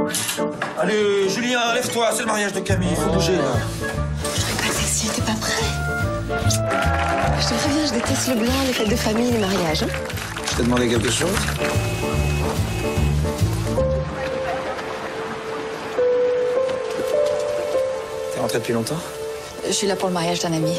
Allez, Julien, lève-toi, c'est le mariage de Camille, il faut bouger, là. Je trouvais pas sexy, t'es pas prêt. Je te préviens, je déteste le blanc, les fêtes de famille, les mariages. Hein. Je t'ai demandé quelque chose? T'es rentré depuis longtemps? Je suis là pour le mariage d'un ami.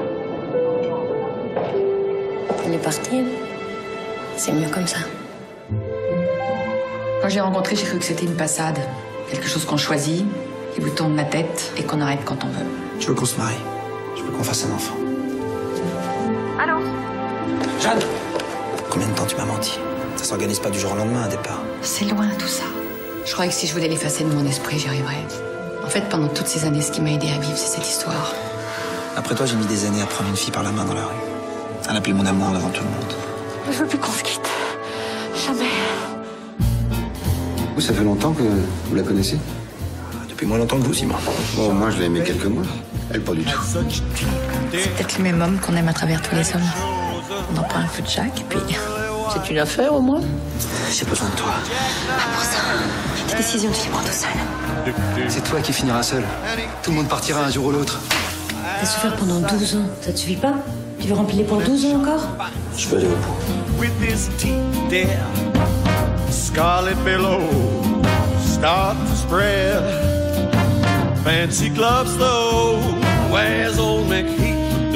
Il est parti. C'est mieux comme ça. Quand j'ai rencontré, j'ai cru que c'était une passade. Quelque chose qu'on choisit, qui vous tourne la tête et qu'on arrête quand on veut. Je veux qu'on se marie. Je veux qu'on fasse un enfant. Allô? Jeanne! Combien de temps tu m'as menti? Ça s'organise pas du jour au lendemain, un départ. C'est loin tout ça. Je croyais que si je voulais l'effacer de mon esprit, j'y arriverais. En fait, pendant toutes ces années, ce qui m'a aidé à vivre, c'est cette histoire. Après toi, j'ai mis des années à prendre une fille par la main dans la rue. À l'appeler mon amour devant tout le monde. Je veux plus qu'on se quitte. Jamais. Vous, ça fait longtemps que vous la connaissez? Depuis moins longtemps que vous, Simon. Bon, moi, je l'ai aimée quelques mois. Elle, pas du tout. C'est peut-être le même homme qu'on aime à travers tous les hommes. On en prend un peu de chaque, et puis... C'est une affaire, au moins? J'ai besoin de toi. Pas pour ça. Ta décision, tu les prends tout seul. C'est toi qui finiras seul. Tout le monde partira un jour ou l'autre. T'as souffert pendant 12 ans, ça te suffit pas? Tu veux remplir pour 12 ans encore? Je peux aller au bout. With his teeth there, scarlet billows start to spread. Fancy gloves though, wears old McHeath.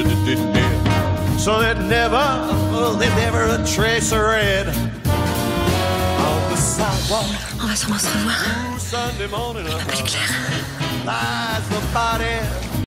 So there's never a trace of red on the sidewalk. On va sûrement se revoir. Sunday morning, Je m'appelle Claire. lies the body